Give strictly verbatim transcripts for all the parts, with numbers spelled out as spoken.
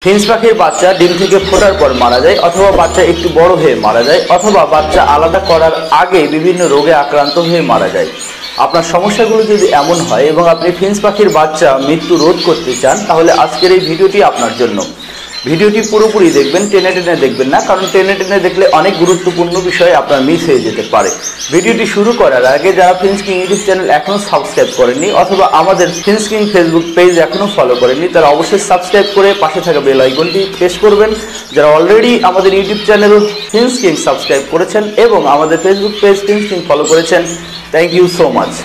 Finch পাখির বাচ্চা ডিম থেকে ফোটার পর মারা যায়, অথবা বাচ্চা একটু বড় হয়ে মারা যায়, অথবা বাচ্চা আলাদা করার আগে বিভিন্ন রোগে আক্রান্ত হয়ে মারা যায়। আপনার সমস্যাগুলো যদি এমন হয় এবং আপনি ফিঞ্চ পাখির বাচ্চা মৃত্যু রোধ করতে চান, তাহলে আজকের এই ভিডিওটি আপনার জন্য। ভিডিওটি পুরোপুরি দেখবেন, টেনে টেনে দেখবেন না, কারণ টেনে টেনে দেখলে অনেক গুরুত্বপূর্ণ বিষয় আপনার মিস হয়ে যেতে পারে। ভিডিওটি শুরু করার আগে যারা ফিঞ্চ কিং ইউটিউব চ্যানেল এখনও সাবস্ক্রাইব করেননি, অথবা আমাদের ফিঞ্চ কিং ফেসবুক পেজ এখনও ফলো করেননি, তারা অবশ্যই সাবস্ক্রাইব করে পাশে থাকা বেল আইকনটি প্রেস করবেন। যারা অলরেডি আমাদের YouTube channel Finch King subscribe করেছেন এবং আমাদের Facebook page Finch King follow করেছেন, থ্যাংক ইউ সো মাচ।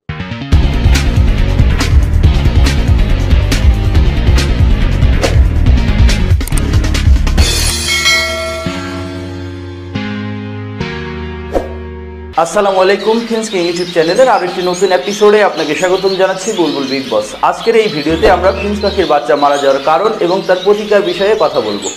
আসসালামু আলাইকুম, ফিঞ্চ কিং ইউটিউব চ্যানেলের আরো একটি নতুন এপিসোডে আপনাকে স্বাগতম জানাচ্ছি বুলবুল বিগ বস। আজকের এই ভিডিওতে আমরা ফিঞ্চ পাখির বাচ্চা মারা যাওয়ার কারণ এবং তার প্রতিকার বিষয়ে কথা বলবো।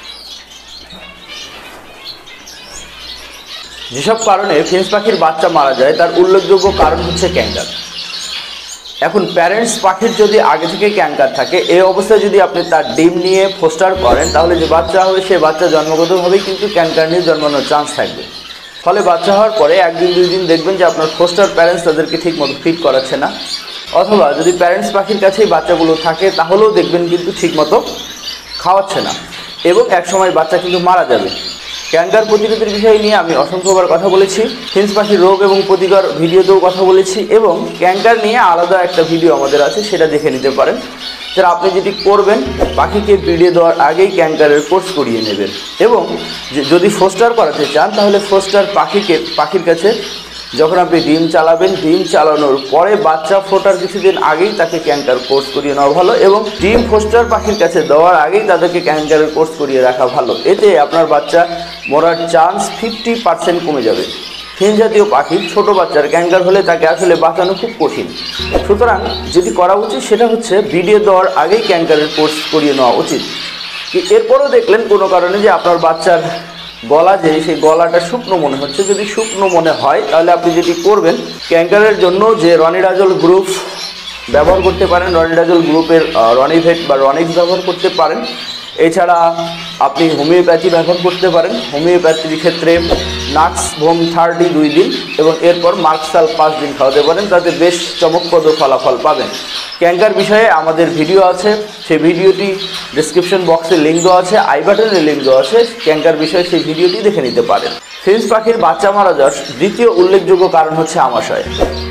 যেসব কারণে ফিঞ্চ পাখির বাচ্চা মারা যায় তার উল্লেখযোগ্য কারণ হচ্ছে ক্যাঙ্কার। এখন প্যারেন্টস পাখির যদি আগে থেকে ক্যাঙ্কার থাকে, এই অবস্থায় যদি আপনি তার ডিম নিয়ে ফোস্টার করেন, তাহলে যে বাচ্চা হবে সে বাচ্চা জন্মগতভাবেই কিন্তু ক্যাঙ্কার নিয়ে জন্মানোর চান্স থাকবে। ফলে বাচ্চা হওয়ার পরে একদিন দুই দিন দেখবেন যে আপনার ফোস্টার প্যারেন্টস তাদেরকে ঠিক মতো ফিড করাচ্ছে না, অথবা যদি প্যারেন্টস পাখির কাছেই বাচ্চাগুলো থাকে তাহলেও দেখবেন কিন্তু ঠিক মতো খাওয়াচ্ছে না, এবং একসময় বাচ্চা কিন্তু মারা যাবে। ক্যাঙ্কার প্রতিরোধের বিষয় নিয়ে আমি অসংখ্যবার কথা বলেছি, ফিঞ্চ পাখির রোগ এবং প্রতিকার ভিডিওতেও কথা বলেছি, এবং ক্যাঙ্কার নিয়ে আলাদা একটা ভিডিও আমাদের আছে, সেটা দেখে নিতে পারেন। যারা আপনি যেটি করবেন, পাখিকে বিড়িয়ে দেওয়ার আগেই ক্যাঙ্কারের কোর্স করিয়ে নেবেন, এবং যদি ফোস্টার করাতে চান তাহলে ফোস্টার পাখিকে পাখির কাছে যখন আপনি ডিম চালাবেন, ডিম চালানোর পরে বাচ্চা ফোটার কিছুদিন আগেই তাকে ক্যাঙ্কার কোর্স করিয়ে নেওয়া ভালো, এবং ডিম ফোস্টার পাখির কাছে দেওয়ার আগেই তাদেরকে ক্যাঙ্কারের কোর্স করিয়ে রাখা ভালো। এতে আপনার বাচ্চা মরার চান্স ফিফটি পার্সেন্ট কমে যাবে। ফিঞ্চ জাতীয় পাখির ছোটো বাচ্চার ক্যাঙ্কার হলে তাকে আসলে বাঁচানো খুব কঠিন। সুতরাং যেটি করা উচিত সেটা হচ্ছে ভিডিও দেওয়ার আগেই ক্যাঙ্কারের কোর্স করিয়ে নেওয়া উচিত। এরপরও দেখলেন কোনো কারণে যে আপনার বাচ্চার গলা যে সেই গলাটা শুকনো মনে হচ্ছে, যদি শুকনো মনে হয় তাহলে আপনি যেটি করবেন, ক্যাঙ্কারের জন্য যে রনিডাজল গ্রুপ ব্যবহার করতে পারেন, রনিডাজল গ্রুপের রনিভেট বা রনিক্স ব্যবহার করতে পারেন। এছাড়া আপনি হোমিওপ্যাথি ব্যবহার করতে পারেন। হোমিওপ্যাথির ক্ষেত্রে নাক্স ভোম থার্টি দুই দিন এবং এরপর মার্কসাল পাঁচ দিন খাওয়াতে পারেন, তাতে বেশ চমকপ্রদ ফলাফল পাবেন। ক্যাঙ্কার বিষয়ে আমাদের ভিডিও আছে, সেই ভিডিওটি ডিসক্রিপশন বক্সে লিঙ্ক দেওয়া আছে, আই বাটনে লিঙ্ক দেওয়া আছে, ক্যাঙ্কার বিষয়ে সেই ভিডিওটি দেখে নিতে পারেন। ফিঞ্চ পাখির বাচ্চা মারা যাওয়ার দ্বিতীয় উল্লেখযোগ্য কারণ হচ্ছে আমাশয়।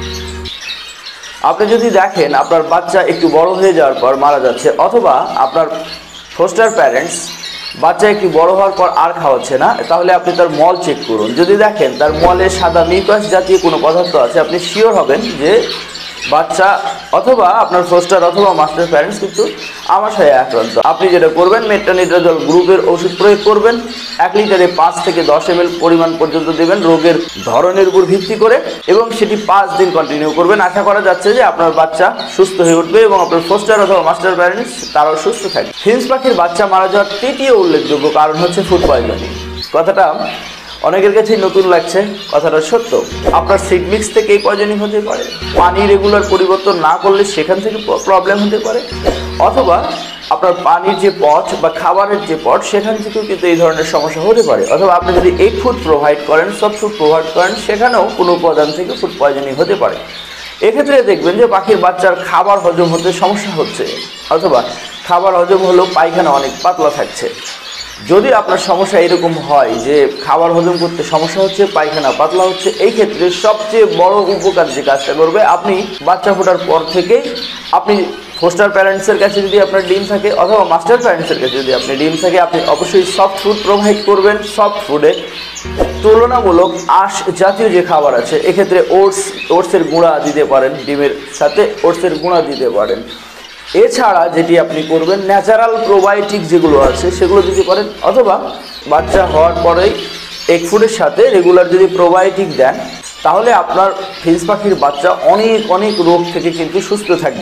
আপনি যদি দেখেন আপনার বাচ্চা একটু বড় হয়ে যাওয়ার পর মারা যাচ্ছে, অথবা আপনার ফোস্টার প্যারেন্টস বাচ্চা একটু বড় হওয়ার পর আর খাওয়াচ্ছে না, তাহলে আপনি তার মল চেক করুন। যদি দেখেন তার মলে সাদা মিউকাস জাতীয় কোনো পদার্থ আছে, আপনি শিওর হবেন যে বাচ্চা অথবা আপনার ফোস্টার অথবা মাস্টার প্যারেন্টস কিন্তু আমাশয়ে আক্রান্ত। আপনি যেটা করবেন, মেট্রোনিডাজল গ্রুপের ওষুধ প্রয়োগ করবেন, এক লিটারে পাঁচ থেকে দশ এম এল পরিমাণ পর্যন্ত দেবেন রোগের ধরনের উপর ভিত্তি করে, এবং সেটি পাঁচ দিন কন্টিনিউ করবেন। আশা করা যাচ্ছে যে আপনার বাচ্চা সুস্থ হয়ে উঠবে এবং আপনার ফোস্টার অথবা মাস্টার প্যারেন্টস তারাও সুস্থ থাকবে। ফিঞ্চ পাখির বাচ্চা মারা যাওয়ার তৃতীয় উল্লেখযোগ্য কারণ হচ্ছে ফুড পয়জনিং। কথাটা অনেকের কাছেই নতুন লাগছে, কথাটা সত্য। আপনার সিড মিক্স থেকে এই পয়জনিং হতে পারে, পানি রেগুলার পরিবর্তন না করলে সেখান থেকে প্রবলেম হতে পারে, অথবা আপনার পানির যে পট বা খাবারের যে পট সেখান থেকেও কিন্তু এই ধরনের সমস্যা হতে পারে, অথবা আপনি যদি এগ ফুড প্রোভাইড করেন, সফট ফুড প্রোভাইড করেন, সেখানেও কোনো উপাদান থেকে ফুড পয়জনিং হতে পারে। এক্ষেত্রে দেখবেন যে পাখির বাচ্চার খাবার হজম হতে সমস্যা হচ্ছে, অথবা খাবার হজম হলেও পায়খানা অনেক পাতলা থাকছে। যদি আপনার সমস্যা এরকম হয় যে খাবার হজম করতে সমস্যা হচ্ছে, পায়খানা পাতলা হচ্ছে, এই ক্ষেত্রে সবচেয়ে বড় উপকার যে কাজটা করবে, আপনি বাচ্চা ফোটার পর থেকেই আপনি ফোস্টার প্যারেন্টসের কাছে যদি আপনার ডিম থাকে, অথবা মাস্টার প্যারেন্টসের কাছে যদি আপনি ডিম থাকে, আপনি অবশ্যই সফট ফুড প্রোভাইড করবেন। সফট ফুডে তুলনামূলক আঁশ জাতীয় যে খাবার আছে, এক্ষেত্রে ওটস ওটসের গুঁড়া দিতে পারেন, ডিমের সাথে ওটসের গুঁড়া দিতে পারেন। এছাড়া যেটি আপনি করবেন, ন্যাচারাল প্রোবায়োটিক যেগুলো আছে সেগুলো দিতে পারেন, অথবা বাচ্চা হওয়ার পরেই এগ ফুডের সাথে রেগুলার যদি প্রোবায়োটিক দেন, তাহলে আপনার ফিঞ্চ পাখির বাচ্চা অনেক অনেক রোগ থেকে কিন্তু সুস্থ থাকবে।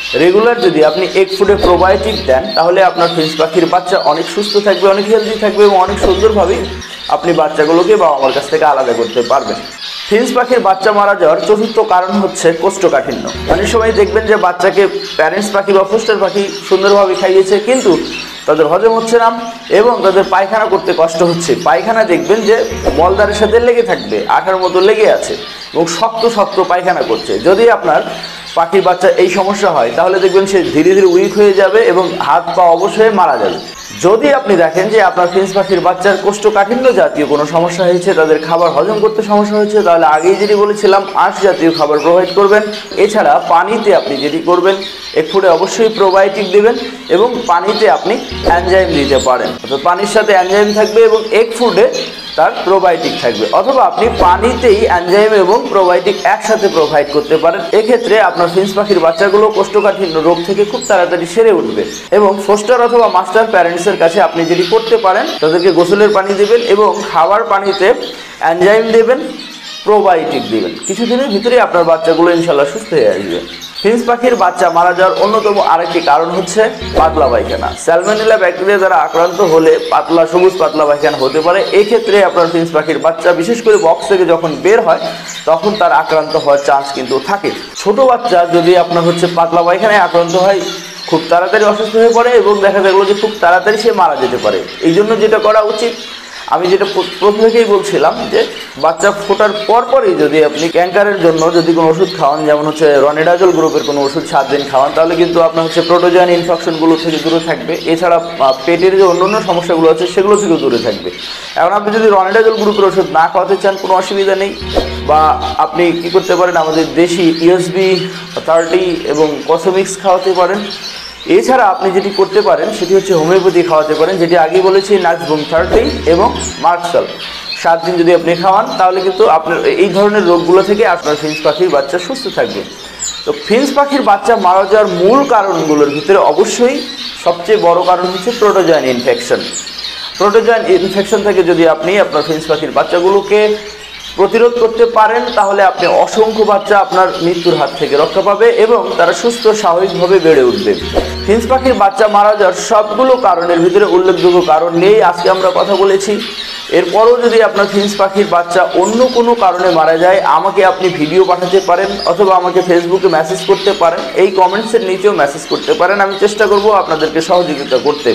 রেগুলার যদি আপনি এগ ফুডে প্রোবায়োটিক দেন তাহলে আপনার ফিঞ্চ পাখির বাচ্চা অনেক সুস্থ থাকবে, অনেক হেলদি থাকবে এবং অনেক সুন্দরভাবে আপনি বাচ্চাগুলোকে বাবা মার কাছ থেকে আলাদা করতে পারবেন। ফিঞ্চ পাখির বাচ্চা মারা যাওয়ার চতুর্থ কারণ হচ্ছে কোষ্ঠকাঠিন্য। অনেক সময় দেখবেন যে বাচ্চাকে প্যারেন্টস পাখি বা ফোস্টার পাখি সুন্দরভাবে খাইয়েছে কিন্তু তাদের হজম হচ্ছে না এবং তাদের পায়খানা করতে কষ্ট হচ্ছে। পায়খানা দেখবেন যে মলদারের সাথে লেগে থাকবে, আঠার মতো লেগে আছে এবং শক্ত শক্ত পায়খানা করছে। যদি আপনার পাখির বাচ্চা এই সমস্যা হয় তাহলে দেখবেন সে ধীরে ধীরে উইক হয়ে যাবে এবং হাত পা অবশ্যই মারা যাবে। যদি আপনি দেখেন যে আপনার ফিঞ্চ পাখির বাচ্চার কোষ্ঠকাঠিন্য জাতীয় কোনো সমস্যা হয়েছে, তাদের খাবার হজম করতে সমস্যা হয়েছে, তাহলে আগেই যেটি বলেছিলাম আঁশ জাতীয় খাবার প্রোভাইড করবেন। এছাড়া পানিতে আপনি যেটি করবেন এগ ফুডে অবশ্যই প্রোবায়োটিক দেবেন এবং পানিতে আপনি এনজাইম দিতে পারেন, অর্থাৎ পানির সাথে এনজাইম থাকবে এবং এগ ফুডে তার প্রোবায়োটিক থাকবে, অথবা আপনি পানিতেই এনজাইম এবং প্রোবায়োটিক একসাথে প্রোভাইড করতে পারেন। এক্ষেত্রে আপনার ফিঞ্চ পাখির বাচ্চাগুলো কোষ্ঠকাঠিন্য রোগ থেকে খুব তাড়াতাড়ি সেরে উঠবে। এবং ফোস্টার অথবা মাস্টার প্যারেন্টসের কাছে আপনি যেটি করতে পারেন তাদেরকে গোসলের পানি দেবেন এবং খাবার পানিতে এনজাইম দেবেন, প্রোবায়োটিক দেবেন। কিছুদিনের ভিতরে আপনার বাচ্চাগুলো ইনশাল্লাহ সুস্থ হয়ে আসবে। ফিঞ্চ পাখির বাচ্চা মারা যাওয়ার অন্যতম আরেকটি কারণ হচ্ছে পাতলা পায়খানা। স্যালমোনেলা ব্যাকটেরিয়া দ্বারা আক্রান্ত হলে পাতলা সবুজ পাতলা পায়খানা হতে পারে। এই ক্ষেত্রে আপনার ফিঞ্চ পাখির বাচ্চা বিশেষ করে বক্স থেকে যখন বের হয় তখন তার আক্রান্ত হওয়ার চান্স কিন্তু থাকে। ছোট বাচ্চা যদি আপনার হচ্ছে পাতলা পায়খানায় আক্রান্ত হয় খুব তাড়াতাড়ি অসুস্থ হয়ে পড়ে এবং দেখা গেল যে খুব তাড়াতাড়ি সে মারা যেতে পারে। এই জন্য যেটা করা উচিত, আমি যেটা প্রথম থেকেই বলছিলাম যে বাচ্চা ফোটার পরপরই যদি আপনি ক্যাঙ্কারের জন্য যদি কোনো ওষুধ খাওয়ান, যেমন হচ্ছে রনিডাজল গ্রুপের কোনো ওষুধ সাত দিন খাওয়ান, তাহলে কিন্তু আপনার হচ্ছে প্রোটোজোয়ান ইনফেকশনগুলো থেকে দূরে থাকবে। এছাড়া পেটের যে অন্যান্য সমস্যাগুলো আছে সেগুলো থেকেও দূরে থাকবে। এখন আপনি যদি রনিডাজল গ্রুপের ওষুধ না খাওয়াতে চান কোনো অসুবিধা নেই, বা আপনি কি করতে পারেন আমাদের দেশি ইউএসবি থার্টি এবং কসমিক্স খাওয়াতে পারেন। এছাড়া আপনি যেটি করতে পারেন সেটি হচ্ছে হোমিওপ্যাথি খাওয়াতে পারেন, যেটি আগে বলেছি নাক্সবুম থার্টি এবং মার্কসাল সাত দিন যদি আপনি খাওয়ান তাহলে কিন্তু আপনার এই ধরনের রোগগুলো থেকে আপনার ফিঞ্চ পাখির বাচ্চা সুস্থ থাকবে। তো ফিঞ্চ পাখির বাচ্চা মারা যাওয়ার মূল কারণগুলোর ভিতরে অবশ্যই সবচেয়ে বড় কারণ হচ্ছে প্রোটোজোয়ান ইনফেকশন। প্রোটোজোয়ান ইনফেকশন থেকে যদি আপনি আপনার ফিঞ্চ পাখির বাচ্চাগুলোকে প্রতিরোধ করতে পারেন তাহলে আপনি অসংখ্য বাচ্চা আপনার মৃত্যুর হাত থেকে রক্ষা পাবে এবং তারা সুস্থ স্বাভাবিকভাবে বেড়ে উঠবে। ফিঞ্চ পাখির বাচ্চা মারা যাওয়ার সবগুলো কারণের ভিতরে উল্লেখযোগ্য কারণ নিয়েই আজকে আমরা কথা বলেছি। এরপরও যদি আপনার ফিঞ্চ পাখির বাচ্চা অন্য কোনো কারণে মারা যায় আমাকে আপনি ভিডিও পাঠাতে পারেন অথবা আমাকে ফেসবুকে মেসেজ করতে পারেন, এই কমেন্টসের নিচেও মেসেজ করতে পারেন। আমি চেষ্টা করব আপনাদেরকে সহযোগিতা করতে।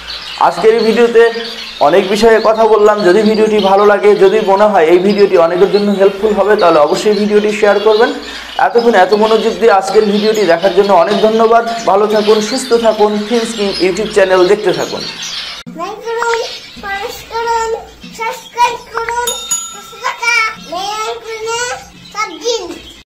আজকের এই ভিডিওতে অনেক বিষয়ে কথা বললাম। যদি ভিডিওটি ভালো লাগে, যদি মনে হয় এই ভিডিওটি অনেকের জন্য হেল্পফুল হবে, তাহলে অবশ্যই ভিডিওটি শেয়ার করবেন। এতক্ষণ এত মনোযোগ দিয়ে আজকের ভিডিওটি দেখার জন্য অনেক ধন্যবাদ। ভালো থাকুন, সুস্থ থাকুন, ফিঞ্চ কিং ইউটিউব চ্যানেল দেখতে থাকুন।